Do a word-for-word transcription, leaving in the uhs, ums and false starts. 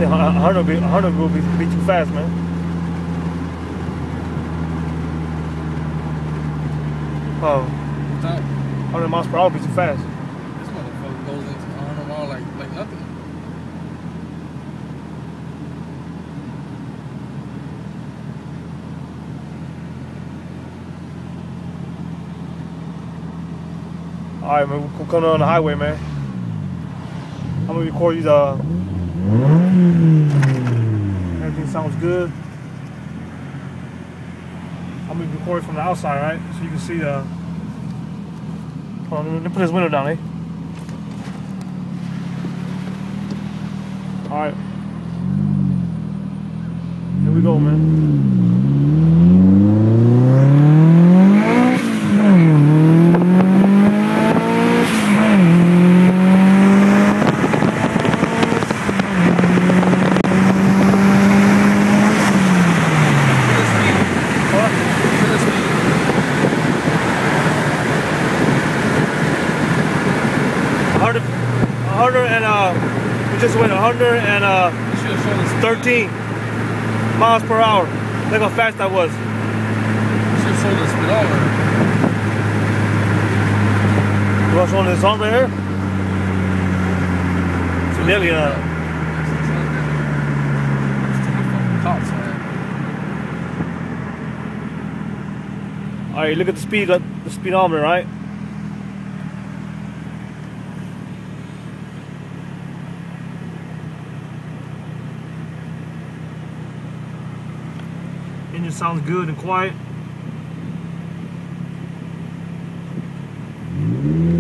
think one hundred will be, one hundred will be, be too fast, man. Oh. What's that? one hundred miles per hour would be too fast. This motherfucker goes into one hundred miles like, like nothing. Alright, man, we're coming on the highway, man. I'm gonna record these, uh, everything sounds good. I'm gonna record it from the outside, right? So you can see the, hold on, let me put this window down, eh? Alright. Here we go, man. one hundred and uh, we just went one hundred thirteen miles per hour. Look how fast that was. You should have sold the speedometer. You want to show this on right here? It's nearly uh. All right, look at the speed, the speedometer, right? Engine sounds good and quiet.